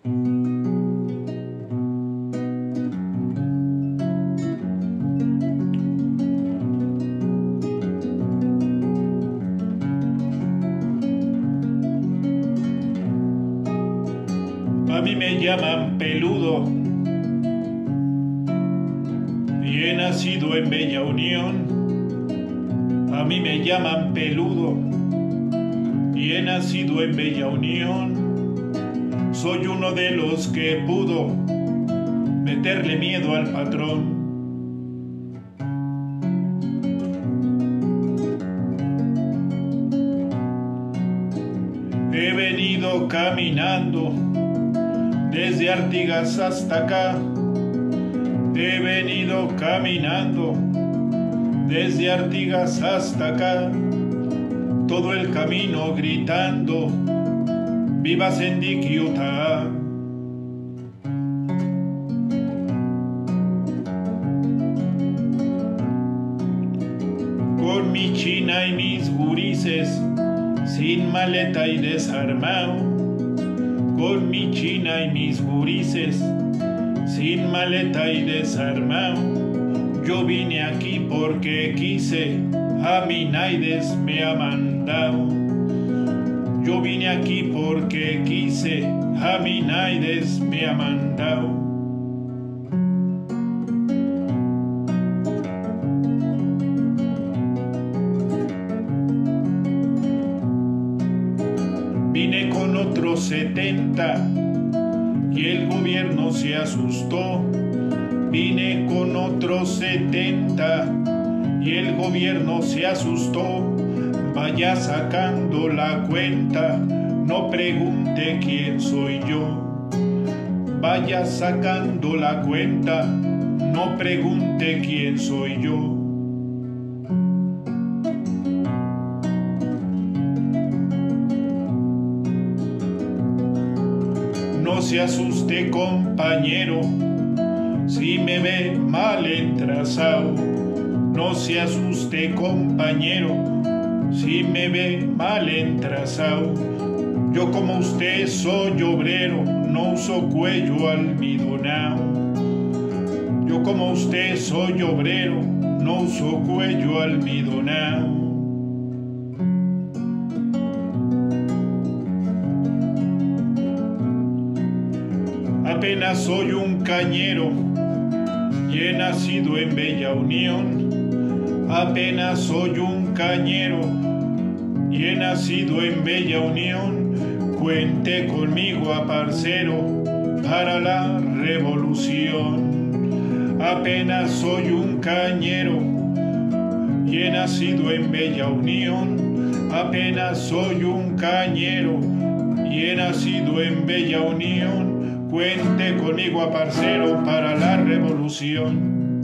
A mí me llaman peludo y he nacido en Bella Unión. A mí me llaman peludo y he nacido en Bella Unión. Soy uno de los que pudo meterle miedo al patrón. He venido caminando desde Artigas hasta acá. He venido caminando desde Artigas hasta acá. Todo el camino gritando ¡Viva Sendic-Utah! Con mi china y mis gurises, sin maleta y desarmado. Con mi china y mis gurises, sin maleta y desarmado. Yo vine aquí porque quise, a mi Naides me ha mandado. Yo vine aquí porque quise, a mi Naides me ha mandado. Vine con otros 70 y el gobierno se asustó. Vine con otros 70 y el gobierno se asustó. Vaya sacando la cuenta, no pregunte quién soy yo. Vaya sacando la cuenta, no pregunte quién soy yo. No se asuste, compañero, si me ve mal entrazado. No se asuste, compañero, si me ve mal entrazado. Yo como usted soy obrero, no uso cuello almidonado. Yo como usted soy obrero, no uso cuello almidonado. Apenas soy un cañero y he nacido en Bella Unión. Apenas soy un cañero y he nacido en Bella Unión. Cuente conmigo, parcero, para la revolución. Apenas soy un cañero y he nacido en Bella Unión. Apenas soy un cañero y he nacido en Bella Unión. Cuente conmigo, parcero, para la revolución.